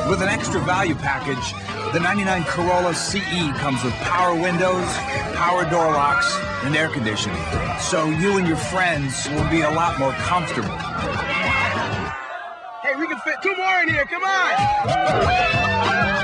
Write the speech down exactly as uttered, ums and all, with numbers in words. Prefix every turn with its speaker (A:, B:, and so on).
A: With an extra value package, the ninety-nine Corolla C E comes with power windows, power door locks, and air conditioning. So you and your friends will be a lot more comfortable.
B: Hey, we can fit two more in here, come on!